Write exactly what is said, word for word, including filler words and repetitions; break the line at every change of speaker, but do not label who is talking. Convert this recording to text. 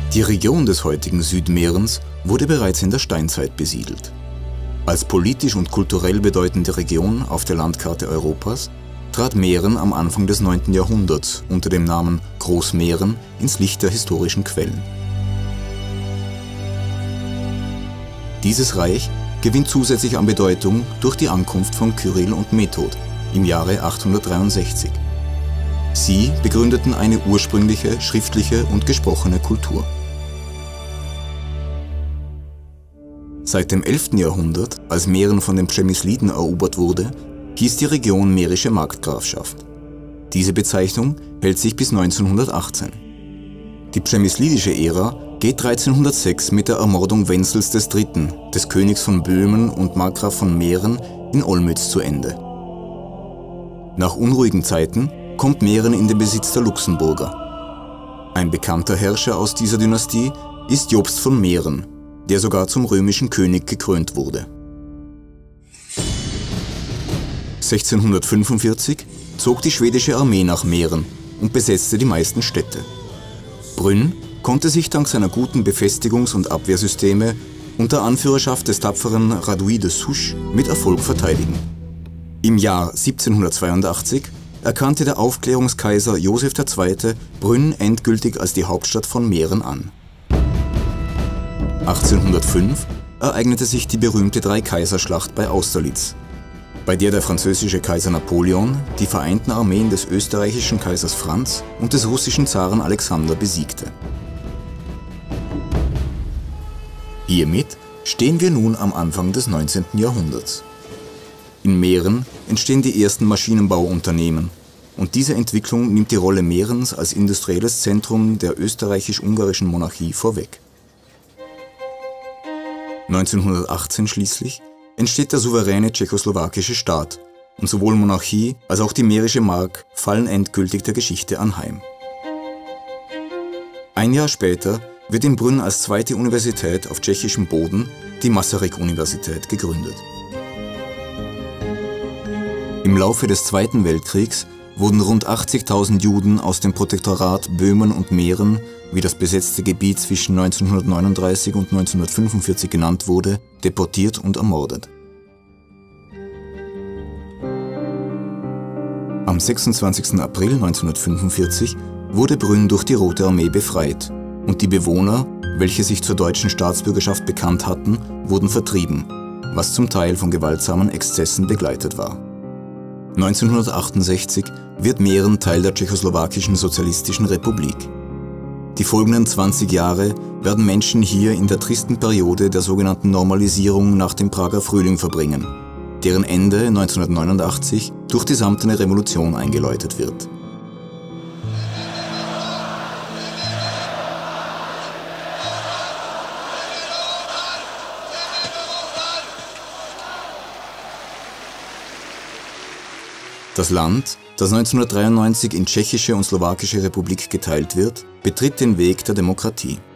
Die Region des heutigen Südmährens wurde bereits in der Steinzeit besiedelt. Als politisch und kulturell bedeutende Region auf der Landkarte Europas trat Mähren am Anfang des neunten Jahrhunderts unter dem Namen Großmähren ins Licht der historischen Quellen. Dieses Reich gewinnt zusätzlich an Bedeutung durch die Ankunft von Kyrill und Method im Jahre achthundertdreiundsechzig. Sie begründeten eine ursprüngliche schriftliche und gesprochene Kultur. Seit dem elften Jahrhundert, als Mähren von den Przemysliden erobert wurde, hieß die Region Mährische Markgrafschaft. Diese Bezeichnung hält sich bis neunzehnhundertachtzehn. Die przemyslidische Ära geht dreizehnhundertsechs mit der Ermordung Wenzels des Dritten, des Königs von Böhmen und Markgraf von Mähren, in Olmütz zu Ende. Nach unruhigen Zeiten kommt Mähren in den Besitz der Luxemburger. Ein bekannter Herrscher aus dieser Dynastie ist Jobst von Mähren, der sogar zum römischen König gekrönt wurde. sechzehnhundertfünfundvierzig zog die schwedische Armee nach Mähren und besetzte die meisten Städte. Brünn konnte sich dank seiner guten Befestigungs- und Abwehrsysteme unter Anführerschaft des tapferen Radois de Souche mit Erfolg verteidigen. Im Jahr siebzehnhundertzweiundachtzig erkannte der Aufklärungskaiser Joseph der Zweite Brünn endgültig als die Hauptstadt von Mähren an. achtzehnhundertfünf ereignete sich die berühmte Dreikaiserschlacht bei Austerlitz, bei der der französische Kaiser Napoleon die vereinten Armeen des österreichischen Kaisers Franz und des russischen Zaren Alexander besiegte. Hiermit stehen wir nun am Anfang des neunzehnten Jahrhunderts. In Mähren entstehen die ersten Maschinenbauunternehmen und diese Entwicklung nimmt die Rolle Mährens als industrielles Zentrum der österreichisch-ungarischen Monarchie vorweg. neunzehnhundertachtzehn schließlich entsteht der souveräne tschechoslowakische Staat und sowohl Monarchie als auch die Mährische Mark fallen endgültig der Geschichte anheim. Ein Jahr später wird in Brünn als zweite Universität auf tschechischem Boden die Masaryk-Universität gegründet. Im Laufe des Zweiten Weltkriegs wurden rund achtzigtausend Juden aus dem Protektorat Böhmen und Mähren, wie das besetzte Gebiet zwischen neunzehnhundertneununddreißig und neunzehnhundertfünfundvierzig genannt wurde, deportiert und ermordet. Am sechsundzwanzigsten April neunzehnhundertfünfundvierzig wurde Brünn durch die Rote Armee befreit und die Bewohner, welche sich zur deutschen Staatsbürgerschaft bekannt hatten, wurden vertrieben, was zum Teil von gewaltsamen Exzessen begleitet war. neunzehnhundertachtundsechzig wird Mähren Teil der Tschechoslowakischen Sozialistischen Republik. Die folgenden zwanzig Jahre werden Menschen hier in der tristen Periode der sogenannten Normalisierung nach dem Prager Frühling verbringen, deren Ende neunzehnhundertneunundachtzig durch die Samtene Revolution eingeläutet wird. Das Land, das neunzehnhundertdreiundneunzig in Tschechische und Slowakische Republik geteilt wird, betritt den Weg der Demokratie.